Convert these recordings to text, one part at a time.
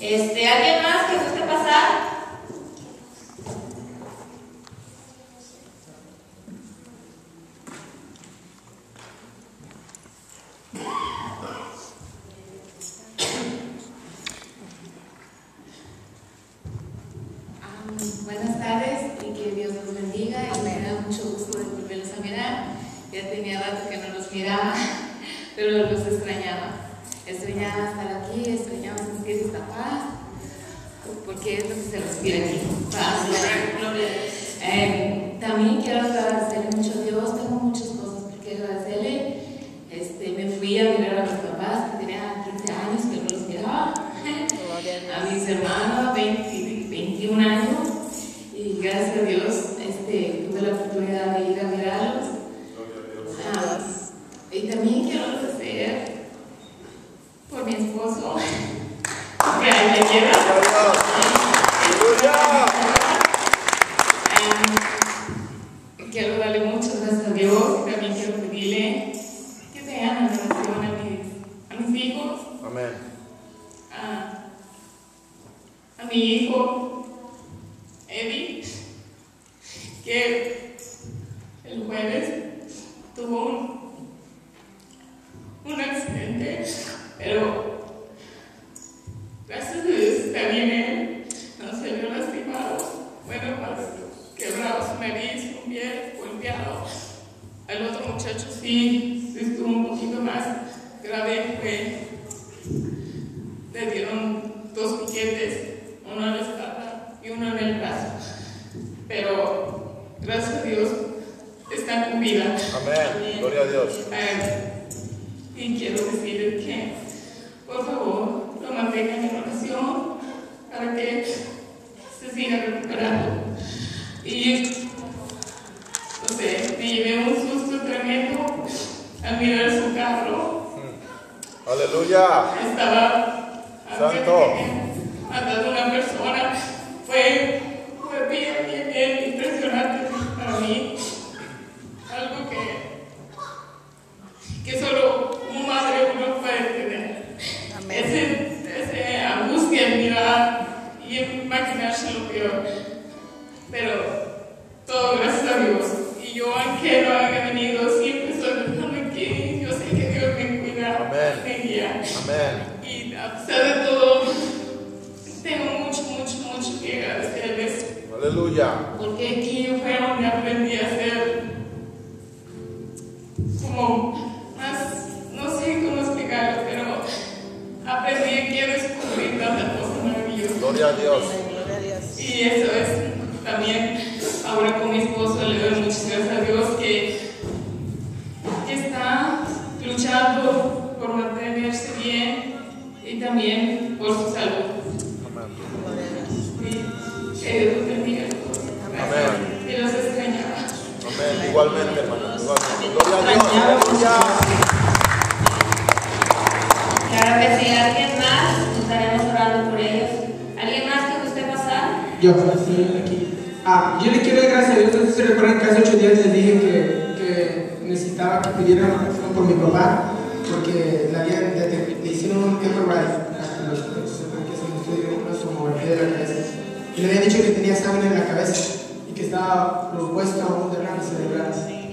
¿Alguien más que guste pasar? Buenas tardes y que Dios los bendiga y me da mucho gusto de volverlos a mirar. Ya tenía rato que no los miraba, pero los extrañaba. Extrañaba estar aquí, extrañaba sentir esta paz, porque es lo que se respira aquí. Paz, gloria. También quiero agradecerle mucho a Dios, tengo muchas cosas que quiero agradecerle. Me fui a mirar a mis papás que tenían 15 años que no los miraba, a mis hermanos 21 años, y gracias a Dios tuve la oportunidad de ir a mirarlos. Y también quiero agradecer por mi esposo, que me quiero. Quiero darle muchas gracias a Dios y también quiero pedirle que tengan en relación a mis hijos. Amén. A mi hijo Eddie, que el jueves tuvo un accidente, pero gracias a Dios está bien él, no se vio lastimado, bueno, más quebrado su nariz, un pie golpeado. El otro muchacho sí estuvo un poquito más grave, le dieron 2 piquetes, uno en la espalda y uno en el brazo, pero gracias a Dios están con vida. Amén, gloria a Dios. Y quiero decirles que por favor lo mantengan en oración para que se siga recuperando. Y no sé, me llevé un susto tremendo al mirar su carro. Aleluya. Estaba Santo. matando a una persona. Fue bien impresionante para mí. Algo que solo como madre uno puede tener. Ese angustia en mirar y en imaginarse lo peor. Pero todo gracias a Dios. Y yo, aunque no haya venido, siempre estoy pensando que yo sé que Dios me cuida, me guía. Amén. Y a pesar de todo, tengo mucho que agradecerles. Aleluya. Porque aquí fue donde aprendí a ser como más, no sé cómo explicarlo, pero aprendí que descubrir tantas cosas maravillosas. Gloria a Dios. Y eso es también, ahora con mi esposo le doy muchas gracias a Dios que está luchando por mantenerse bien y también por su salud. Que Dios los bendiga a todos. Amén. Y los extrañaba. Amén. Igualmente, hermano. Igualmente. Gloria a Dios. Aleluya. Claro que sí. ¿Alguien más? Estaremos orando por ellos. ¿Alguien más que guste pasar? Yo estoy aquí. Yo le quiero dar gracias a Dios. Entonces, se recuerdan que hace 8 días les dije que necesitaba que pidieran oración por mi papá, porque le hicieron un MRI, que se me estudió una tomografía de la cabeza, y le habían dicho que tenía sangre en la cabeza y que estaba propuesto a un derrame cerebral.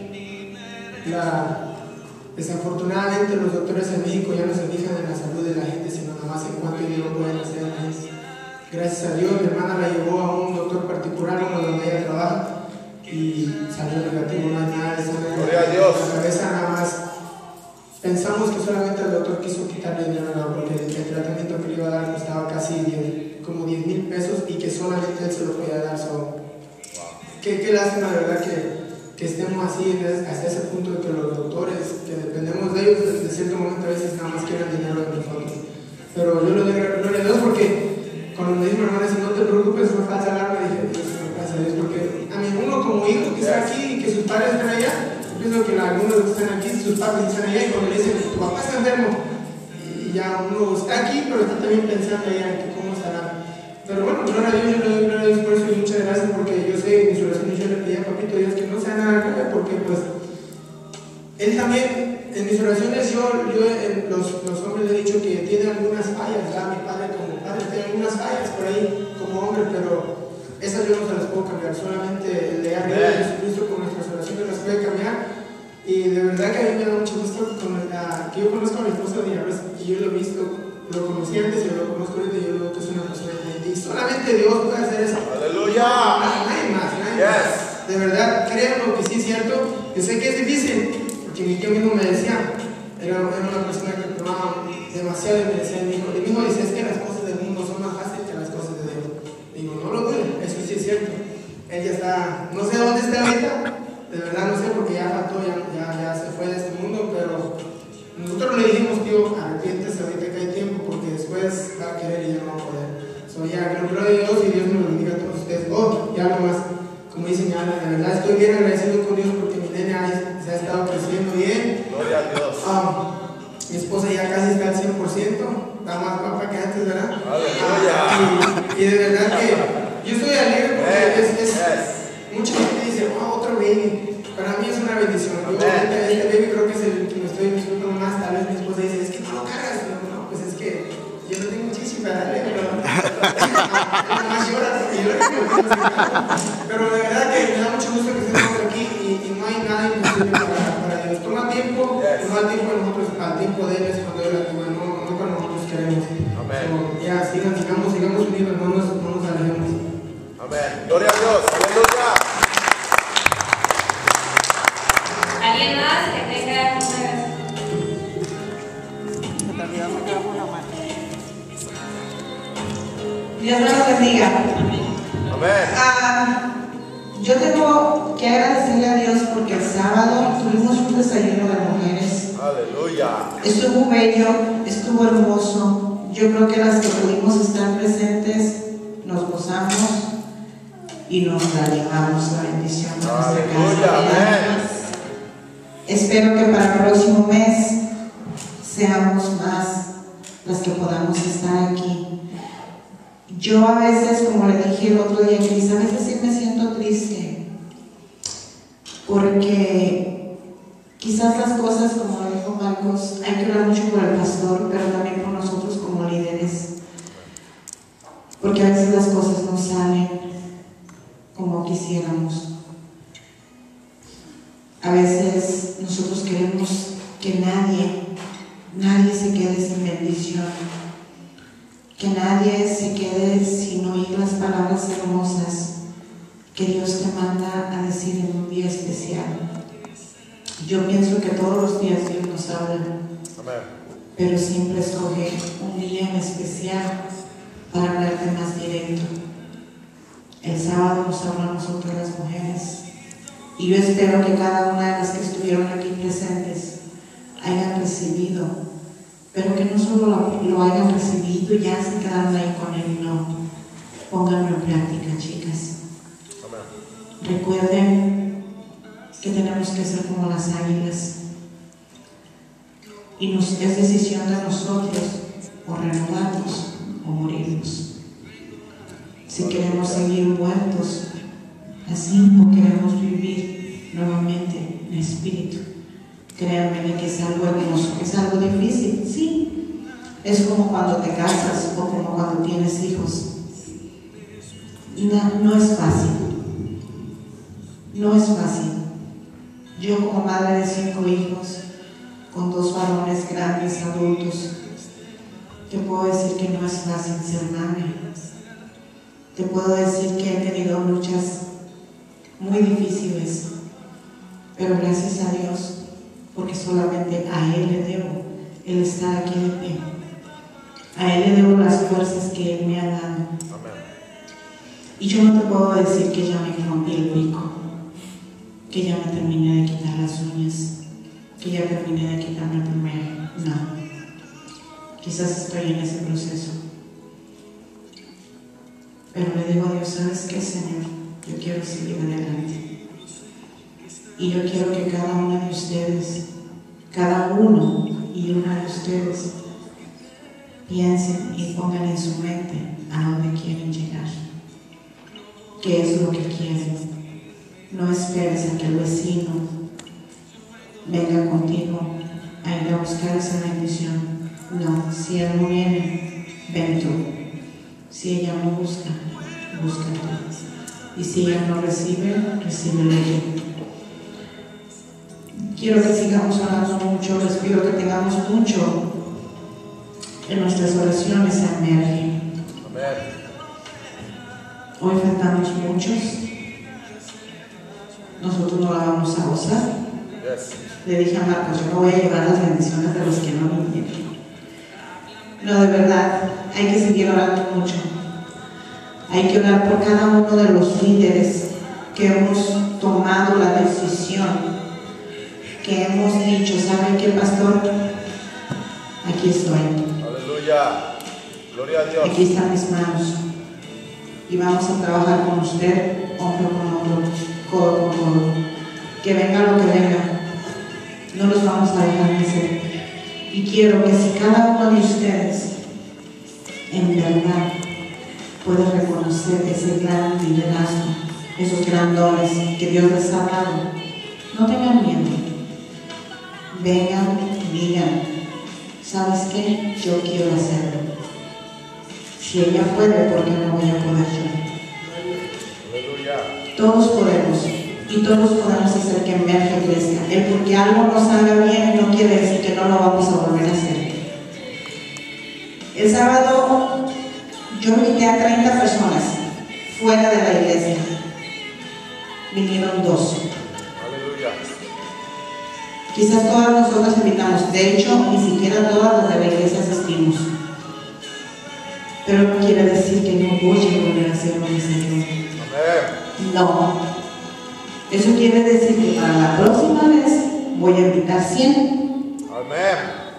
Desafortunadamente los doctores en México ya no se fijan en la salud de la gente, sino nada más en cuánto dinero pueden hacer. Gracias a Dios, mi hermana la llevó a un doctor particular, uno donde ella trabaja, y salió negativo, no hay nada de sangre en la cabeza, nada más. Pensamos que solamente el doctor quiso quitarle dinero, porque el tratamiento que le iba a dar costaba casi como 10,000 pesos y que solamente él se lo podía dar. Qué lástima, la verdad, que estemos así, hasta ese punto de que los doctores, que dependemos de ellos, de cierto momento a veces nada más quieren dinero de nosotros. Pero yo le doy gloria a Dios porque cuando me dijo mi hermana, si no te preocupes, fue falsa alarma, dije, Dios, gracias a Dios, porque a mí uno como hijo que está aquí y que sus padres están allá, yo pienso que algunos que están aquí, sus padres están allá, y cuando le dicen, tu papá está enfermo, y ya uno está aquí, pero está también pensando allá en que cómo estará. Pero bueno, gloria a Dios, yo le doy gloria a Dios por eso y muchas gracias, porque yo sé en mis oraciones yo le pedí a Papito Dios que no sea nada grave, porque pues él también, en mis oraciones yo los hombres le he dicho que tiene algunas fallas, ya mi padre como padre tiene algunas algunas fallas por ahí como hombre, pero esas yo no se las puedo cambiar, solamente el de arriba de Jesucristo con nuestras oraciones las puede cambiar. Y de verdad que a mí me da mucho gusto que yo conozco a mi esposa de Villarroel y yo lo he visto, lo conocí antes y lo conozco ahorita y yo lo veo que es una persona diferente. Y solamente Dios puede hacer eso. ¡Aleluya! Nadie más, nadie más. De verdad, créanlo que sí es cierto. Yo sé que es difícil, porque mi tío mismo me decía, era una persona que tomaba demasiado y me decía, mi hijo dice, es que las cosas del mundo son más fáciles que las cosas de Dios. Digo, no lo dudes, eso sí es cierto. Él ya está, no sé dónde está ahorita. De verdad no sé porque ya faltó, ya se fue de este mundo, pero nosotros le dijimos, tío, arrepiéntese ahorita que hay tiempo porque después va a querer y ya no va a poder. Ya, gloria a Dios y Dios me lo bendiga a todos ustedes. Y algo más, como dice mi Ana, de verdad estoy bien agradecido con Dios porque mi nena se ha estado creciendo bien. Gloria a Dios. Mi esposa ya casi está al 100%, está más guapa que antes, ¿verdad? Aleluya. Y de verdad que yo estoy alegre porque mucha gente dice, otro baby. Para mí es una bendición. Yo ahorita este baby creo que es el que me estoy disfrutando más. Tal vez mi esposa dice, es que no lo cargas. No, pues es que yo no tengo chichi para darle, pero más llora porque yo pero de verdad que me da mucho gusto que estemos aquí y no hay nada imposible para Dios. Toma tiempo, no al tiempo de nosotros, al tiempo de Él es cuando Él actúa, no cuando nosotros queremos. Amén. Ya, sigamos unidos, no nos alejemos. Amén. Gloria a Dios. Aleluya. ¿Alguien más que tenga Dios nos bendiga. Amén. Yo tengo que agradecerle a Dios porque el sábado tuvimos un desayuno de mujeres. Aleluya. Estuvo bello, estuvo hermoso. Yo creo que las que pudimos estar presentes nos gozamos y nos la llevamos la bendición de nuestra casa. Amén. Espero que para el próximo mes seamos más las que podamos estar aquí. Yo a veces, como le dije el otro día a Cris, a veces sí me siento triste porque quizás las cosas, como dijo Marcos, hay que orar mucho por el pastor, pero también por nosotros como líderes, porque a veces las cosas no salen como quisiéramos. A veces nosotros queremos que nadie se quede sin bendición, que nadie se quede sin oír las palabras hermosas que Dios te manda a decir en un día especial. Yo pienso que todos los días Dios nos habla, pero siempre escoge un día en especial para hablarte más directo. El sábado nos habla a nosotros las mujeres. Y yo espero que cada una de las que estuvieron aquí presentes hayan recibido, pero que no solo lo hayan recibido y ya se quedaron ahí con él, no. Pónganlo en práctica, chicas. Amén. Recuerden que tenemos que ser como las águilas y es decisión de nosotros o renovarnos o morirnos. Si queremos seguir muertos así o queremos vivir nuevamente en espíritu, créanme que es algo hermoso, es algo difícil, sí. Es como cuando te casas o como cuando tienes hijos. No es fácil. No es fácil. Yo como madre de 5 hijos, con 2 varones grandes, adultos, te puedo decir que no es fácil ser madre. Te puedo decir que he tenido luchas muy difíciles, pero gracias a Dios, porque solamente a Él le debo el estar aquí de pie. A Él le debo las fuerzas que Él me ha dado. Amén. Y yo no te puedo decir que ya me rompí el pico, que ya me terminé de quitar las uñas, que ya terminé de quitarme el primero. No. Quizás estoy en ese proceso. Pero le digo a Dios, ¿sabes qué, Señor? Yo quiero seguir adelante. Y yo quiero que cada una de ustedes, cada uno y una de ustedes, piensen y pongan en su mente a dónde quieren llegar. ¿Qué es lo que quieren? No esperes a que el vecino venga contigo a ir a buscar esa bendición. No, si él no viene, ven tú. Si ella no busca, busca tú. Y si ella no recibe, recibe ella. Quiero que sigamos orando mucho, les pido que tengamos mucho en nuestras oraciones a Merge. Hoy faltamos muchos. Nosotros no la vamos a gozar. Le dije a Marcos, yo no voy a llevar las bendiciones de los que no vinieron. No, de verdad, hay que seguir orando mucho. Hay que orar por cada uno de los líderes que hemos tomado la decisión, que hemos dicho, ¿saben qué, pastor? Aquí estoy. Aleluya. Gloria a Dios. Aquí están mis manos. Y vamos a trabajar con usted, hombro con hombro, codo con codo. Que venga lo que venga, no los vamos a dejar vencer. Y quiero que si cada uno de ustedes en verdad puede reconocer ese gran liderazgo, esos gran dones que Dios les ha dado, no tengan miedo. Vengan y digan, ¿sabes qué? Yo quiero hacerlo. Si ella puede, ¿por qué no voy a poder yo? Aleluya. Todos podemos. Y todos podemos hacer que Merge crezca. El porque algo nos haga bien no quiere decir que no lo vamos a volver a hacer. El sábado yo invité a 30 personas fuera de la iglesia. Vinieron 2. Aleluya. Quizás todas nosotros invitamos. De hecho, ni siquiera todas las de la iglesia asistimos. Pero no quiere decir que no voy a volver a hacerlo en Señor. Amén. No. Eso quiere decir que para la próxima vez voy a invitar 100. Amén.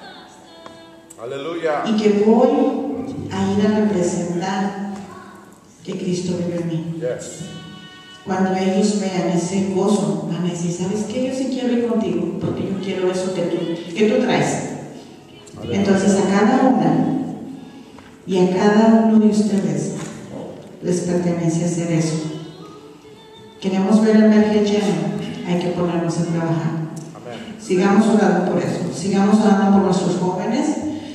Aleluya. Y que voy a ir a representar que Cristo vive en mí. Yes. Cuando ellos vean ese gozo, van a decir, ¿sabes qué? Yo sí quiero ir contigo, porque yo quiero eso que tú traes. Aleluya. Entonces a cada una y a cada uno de ustedes les pertenece hacer eso. Queremos ver el Merge lleno, hay que ponernos a trabajar. Amén. Sigamos orando por eso, sigamos orando por nuestros jóvenes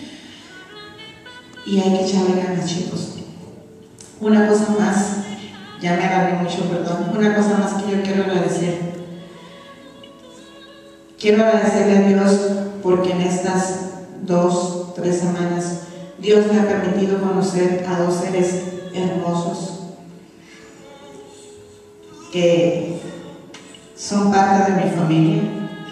y hay que echarle ganas, chicos. Una cosa más, ya me agarré mucho, perdón, una cosa más que yo quiero agradecer. Quiero agradecerle a Dios porque en estas 2, 3 semanas Dios me ha permitido conocer a 2 seres hermosos que son parte de mi familia.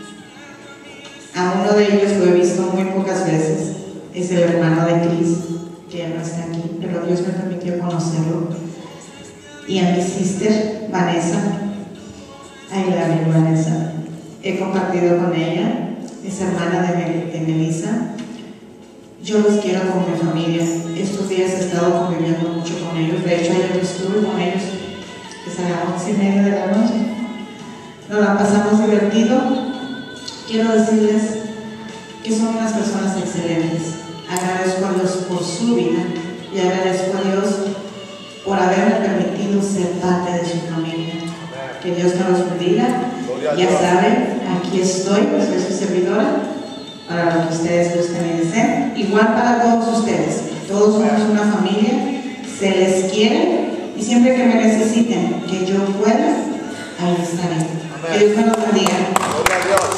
A uno de ellos lo he visto muy pocas veces, es el hermano de Cris, que ya no está aquí, pero Dios me permitió conocerlo. Y a mi sister Vanessa, ahí la vi, Vanessa, he compartido con ella, es hermana de Melissa. Yo los quiero como mi familia. Estos días he estado conviviendo mucho con ellos, de hecho ayer estuve con ellos, que a las 11:30 de la noche. Nos la pasamos divertido. Quiero decirles que son unas personas excelentes. Agradezco a Dios por su vida y agradezco a Dios por haberme permitido ser parte de su familia. Que Dios me los bendiga. Ya saben, aquí estoy, soy su servidora, para lo que ustedes gusten y deseen. Igual para todos ustedes. Todos somos una familia, se les quiere. Y siempre que me necesiten, que yo pueda, ahí estaré. Amén. Que Dios me los bendiga. Gloria a Dios.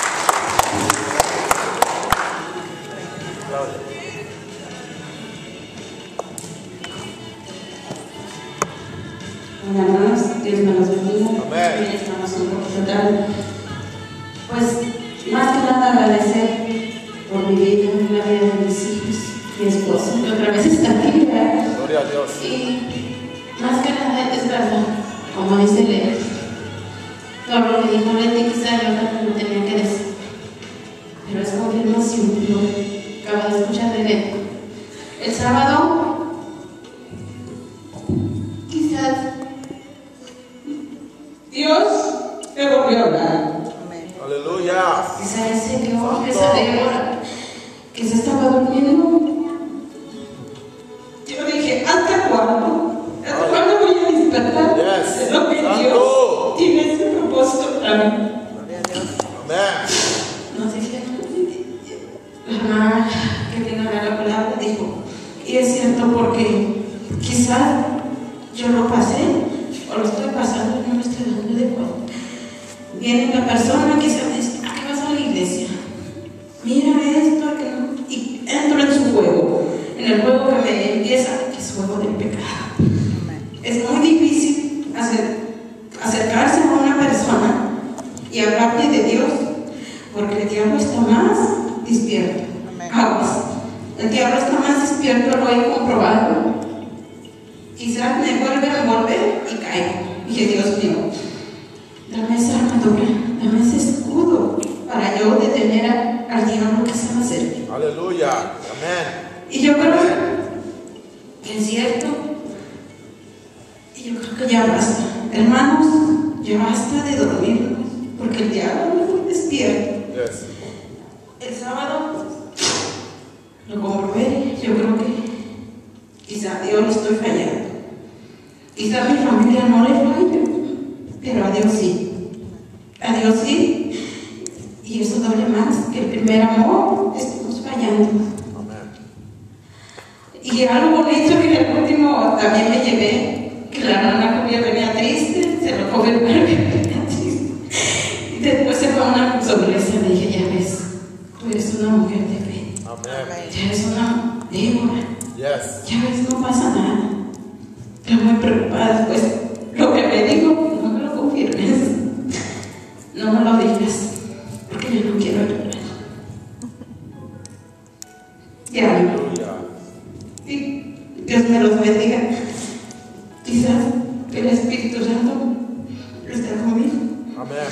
Claudia. Una más, Dios me los bendiga. Amén. Hoy estamos un poquito tarde. Pues, más que nada agradecer por mi vida, la vida de mis hijos, mi esposo, que otra vez está aquí, ¿verdad? Gloria a Dios. Y más que nada es verdad, como dice Leo, todo lo que dijo Leti quizá yo también lo tenía que decir, pero es confirmación, lo que acabo de escuchar de Leti. El sábado, quizás Dios me volvió a hablar. Aleluya. Quizá el Señor, esa Débora, que se estaba durmiendo. Yo dije, ¿hasta cuándo? ¿Hasta cuándo voy a despertar? Yes. Es lo que Santo. Dios tiene ese propósito para mí. Amén. Nos dijeron, la hermana que tiene la palabra dijo, y es cierto porque quizás quizás yo lo pasé o lo estoy pasando y no me estoy dando de cuenta. Viene una persona que se me dice, ¿a qué vas a la iglesia? Mira esto, que no. Y entro en su juego, en el juego que me empieza, que es juego del pecado. Es muy difícil acercarse a una persona y hablarle de Dios, porque el diablo está más despierto. Aguas. El diablo está más despierto, lo he comprobado. Quizás me vuelve a envolver y caigo. Dije, Dios mío, dame esa armadura, dame ese escudo para yo detener al diablo que se me acerque. Aleluya. Amén. Y yo creo que es cierto. Y yo creo que ya basta. Hermanos, ya basta de dormir, porque el diablo no fue despierto. Yes. El sábado lo comprobé. Yo creo que quizá a Dios le estoy fallando. Quizá a mi familia no le fallo, pero a Dios sí. A Dios sí. Y eso duele más que el primer amor. Estamos fallando. Amén. Y algo bonito que en el último también me llevé, que la hermana Julia venía triste, se lo confirmó que venía triste. Y después se fue una sonrisa. Le dije, ya ves, tú eres una mujer de fe. Amén. Ya eres una Débora. Yes. Ya ves, no pasa nada. Estoy muy preocupada. Pues lo que me dijo, no me lo confirmes. No me lo digas, porque yo no quiero llorar. Ya. Aleluya. Y Dios me los bendiga. Quizás el Espíritu Santo está conmigo. Amén.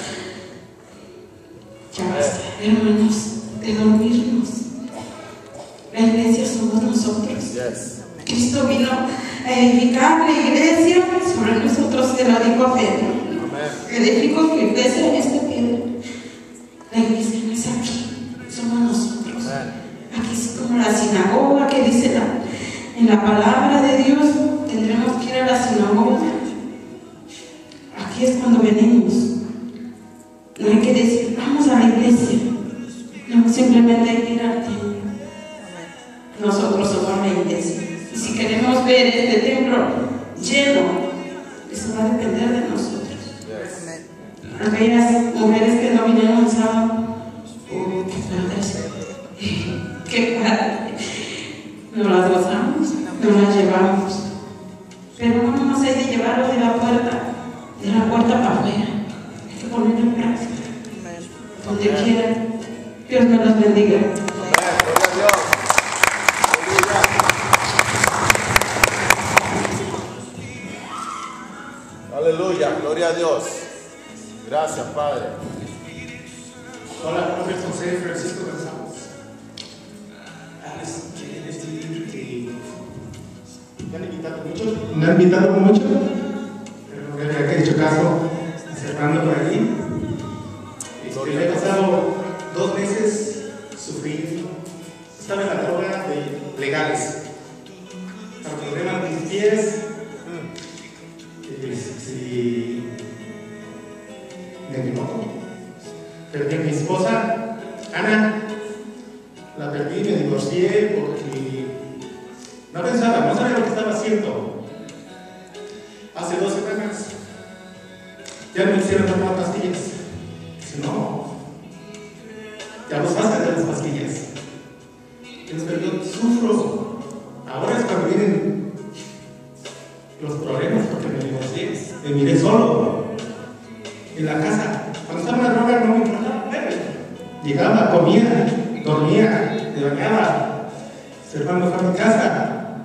Ya basta, hermanos, de dormirnos. La iglesia somos nosotros. Yes. Cristo vino a edificar la iglesia sobre nosotros, se lo dijo a Pedro. Amén. Edifico tu iglesia en esta piedra. La iglesia no es aquí, somos nosotros. Amén. Aquí es como la sinagoga que dice en la palabra de Dios, tendremos que ir a la sinagoga. Aquí es cuando venimos. No hay que decir, vamos a la iglesia. No, simplemente hay que ir al templo. Nosotros somos la iglesia. Y si queremos ver este templo lleno, eso va a depender de nosotros. Yes. Aquellas mujeres que no vinieron el sábado, qué padre, qué padre. Nos las gozamos, nos las llevamos. Pero no nomás hay de llevarlo de la puerta para afuera. Hay que ponerlo en práctica. Donde quiera. Dios me los bendiga. Amén. Gloria a Dios. Aleluya. Gloria a Dios. Gracias, Padre. Hola, profe José Francisco González. Les quiero decir que me han invitado mucho, pero no le he hecho caso, cerrando por aquí. Me he pasado 2 meses sufriendo. Estaba en la droga de legales. Para problemas de mis pies, de mi moto. Perdí a mi esposa, Ana. La perdí, me divorcié porque no pensaba, no sabía lo que estaba haciendo. Hace 2 semanas ya me hicieron tomar pastillas. Dice, no, ya vos vas a hacer las pastillas. Pero yo sufro. Ahora es cuando vienen los problemas porque me divorcié. Me miré solo en la casa. Cuando estaba en la droga no me importaba. Llegaba, comía, dormía, me bañaba. Hermano fue a mi casa.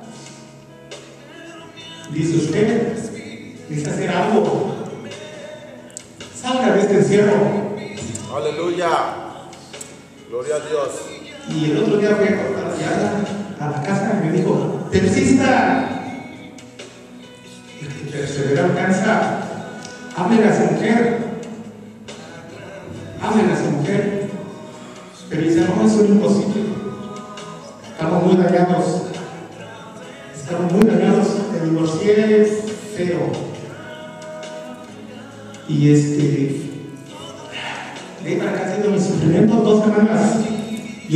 Dice usted, necesita hacer algo. Salga de este encierro. Aleluya. Gloria a Dios. Y el otro día fui a cortar la yarda a la casa y me dijo, persista. El que persevera alcanza. Háblenle a su mujer. Háblenle a su mujer. Pero dice, no, eso es imposible. Estamos muy dañados. Me divorcié feo. Y de ahí para acá ha sido mi sufrimiento 2 semanas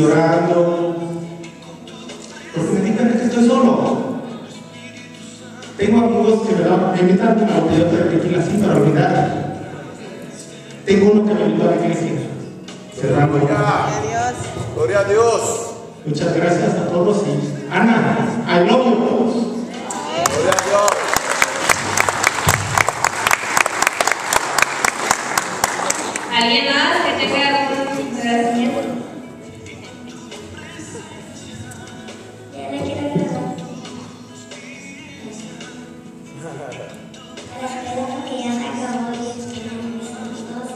llorando porque me di cuenta que estoy solo. Tengo amigos que me invitan a olvidar de repetir así para olvidar. Tengo uno que me invitó a la iglesia. Cerrando. Gloria a Dios. Muchas gracias a todos y Ana, I love you todos. Gloria a Dios. ¿Alguien más que tenga algún agradecimiento? Yo le quiero preguntar a la escuela porque ya se acabó y es que no mis amigos.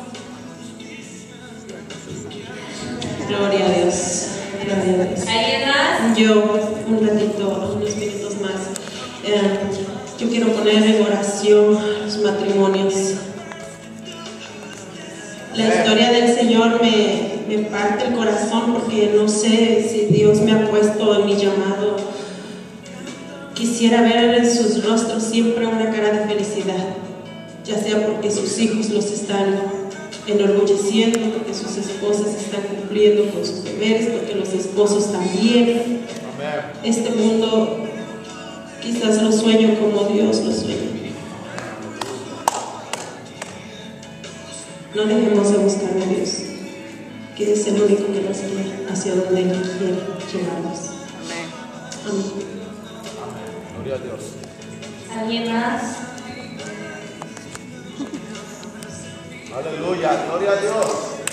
Gloria a Dios. Gloria a Dios. ¿Alguien más? Yo, un ratito, unos minutos más. Yo quiero poner en oración los matrimonios. La historia del Señor me parte el corazón porque no sé si Dios me ha puesto en mi llamado. Quisiera ver en sus rostros siempre una cara de felicidad, ya sea porque sus hijos los están enorgulleciendo, porque sus esposas están cumpliendo con sus deberes, porque los esposos también. Amén. Este mundo quizás lo sueño como Dios lo sueña. No dejemos de buscar a Dios, que es el único que nos guía hacia donde Él quiere llevarnos. Amén. Gloria a Dios. ¿Alguien más? Aleluya. Gloria a Dios.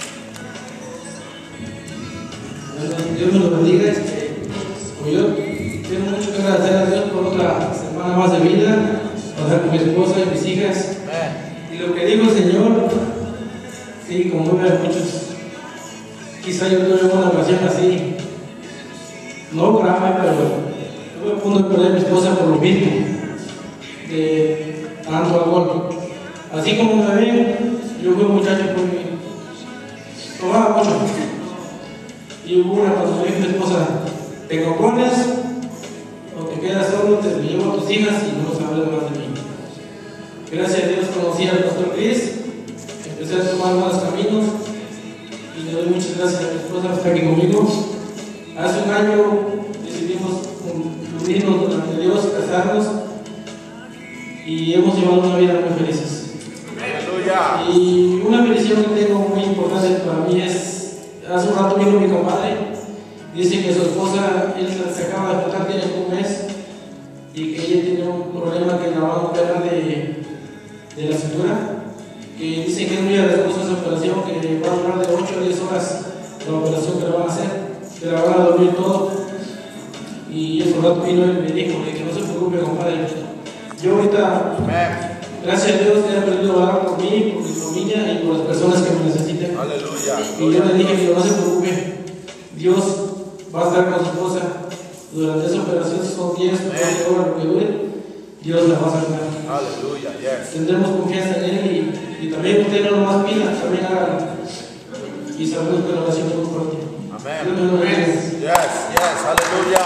Dios me lo bendiga. Como yo tengo mucho que agradecer a Dios por otra semana más de vida, pasar con mi esposa y mis hijas. Amén. Y lo que dijo el Señor, sí, como veo muchos, quizá yo tuve una ocasión así, no grave, pero estuve a punto de perder a mi esposa por lo mismo, de tanto alcohol. Así como me ven, yo fui un muchacho por mi, tomaba mucho. Y hubo una cuando me dijo mi esposa, te compones o te quedas solo, te llevo a tus hijas y no sabes más de mí. Gracias a Dios conocí al pastor Cris, empecé a tomar malos caminos y le doy muchas gracias a mi esposa que está aquí conmigo. Hace un año decidimos unirnos delante de Dios, casarnos y hemos llevado una vida muy felices. Aleluya. Y una bendición que tengo muy importante para mí es, hace un rato vino mi compadre, dice que su esposa, él se acaba de juntar, tiene un mes, y que ella tiene un problema que la van a operar de la cintura, que dice que es muy riesgosa esa operación, que va a durar de 8 a 10 horas la operación que le van a hacer, que la van a dormir todo. Y hace un rato vino él y me dijo que no se preocupe, compadre. Yo ahorita, Amén. gracias a Dios, he aprendido a orar por mí, por mi familia y por las personas que me necesiten. Aleluya. Y yo le dije que no se preocupe, Dios va a estar con su esposa durante esa operación, si son 10 o 12 horas lo que dure, Dios la va a sacar. Aleluya. Yes. Tendremos confianza en Él y también usted no nomás pida, también hágalo. Y sabemos que la oración es muy fuerte. Amén. Dios me lo bendiga. Yes. Yes. Aleluya.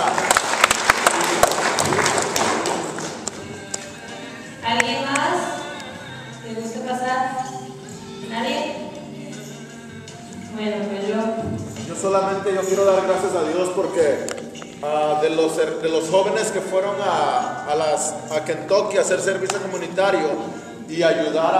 ¿Alguien más? ¿Le gusta pasar? ¿Nadie? Bueno, pues Yo solamente quiero dar gracias a Dios porque de los jóvenes que fueron a Kentucky a hacer servicio comunitario y ayudar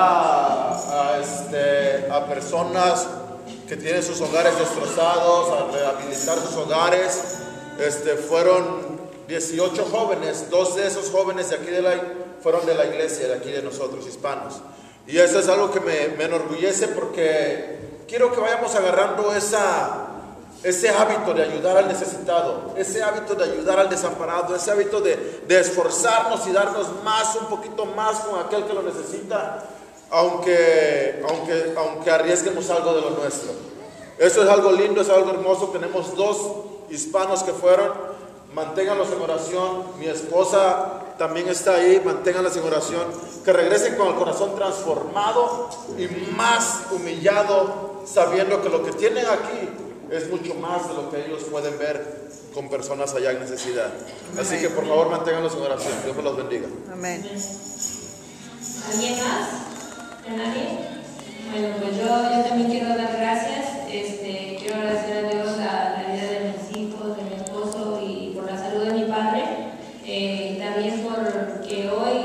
a personas que tienen sus hogares destrozados, a rehabilitar sus hogares, fueron 18 jóvenes, 2 de esos jóvenes de aquí fueron de la iglesia, de aquí de nosotros, hispanos. Y eso es algo que me enorgullece porque quiero que vayamos agarrando ese hábito de ayudar al necesitado, ese hábito de ayudar al desamparado, ese hábito de esforzarnos y darnos un poquito más con aquel que lo necesita, aunque arriesguemos algo de lo nuestro. Eso es algo lindo, es algo hermoso. Tenemos 2 hispanos que fueron, manténganlos en oración. Mi esposa también está ahí, manténganlas en oración, que regresen con el corazón transformado y más humillado, sabiendo que lo que tienen aquí es mucho más de lo que ellos pueden ver con personas allá en necesidad. Así que por favor manténganlos en oración. Dios me los bendiga. Amén. ¿Alguien más? ¿Nadie? Bueno, pues yo también quiero dar gracias. Quiero agradecer a Dios la vida de mis hijos, de mi esposo y por la salud de mi padre. También porque hoy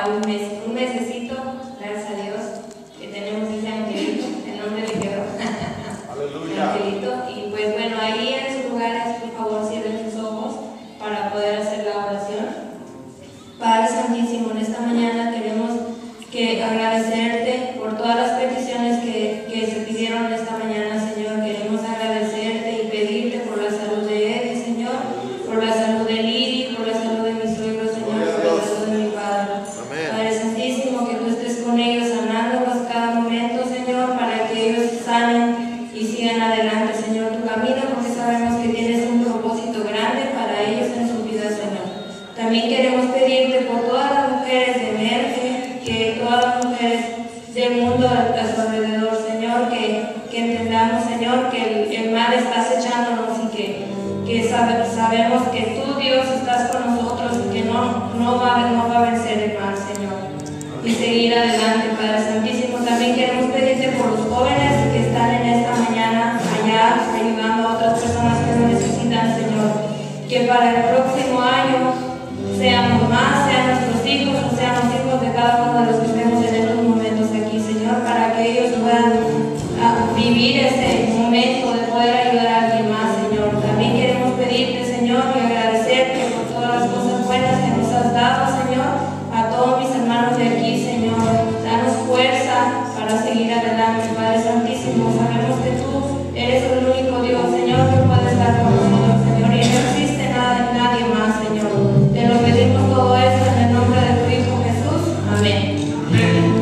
un mesecito, gracias a Dios, que tenemos ese angelito, el nombre le quedó. Aleluya. Angelito. Y pues bueno, ahí en sus lugares, por favor, cierren sus ojos para poder hacer la oración. Padre Santísimo, en esta mañana queremos agradecerte por todas las peticiones que se pidieron en esta mañana, Señor. Queremos agradecerte y pedirte por la salud de Eddie, Señor, por la salud de Lili, por la salud de mis suegros, Señor, por la salud de mi Padre. Amén. Padre Santísimo, que tú estés con ellos, sanándolos cada momento, Señor, para que ellos sanen y sigan adelante, Señor, tu camino, porque sabemos que tienes un propósito grande para ellos en su vida, Señor. También queremos pedirte por todas las mujeres de Merge, que todas las mujeres del mundo a su alrededor, Señor, que entendamos, Señor, que el mal está acechándonos y que sabemos que tú, Dios, estás con nosotros y que no va a vencer el mal, Señor. Y seguir adelante, Padre Santísimo. También queremos pedirte por los jóvenes que están en esta mañana allá ayudando a otras personas que lo necesitan, Señor. Que para el próximo año seamos más, sean nuestros hijos o sean los hijos de cada uno de los que estemos en estos momentos aquí, Señor, para que ellos puedan vivir ese momento de poder ayudar a alguien más, Señor. También queremos pedirte, Señor, y agradecerte por todas las cosas buenas que nos has dado, Señor, a todos mis hermanos de aquí, Señor. Danos fuerza para seguir adelante, Padre Santísimo. Sabemos que tú eres el único Dios, Señor, que puede estar con nosotros, Señor, y no existe nadie más, Señor. Te lo pedimos todo esto en el nombre de tu Hijo Jesús. Amén.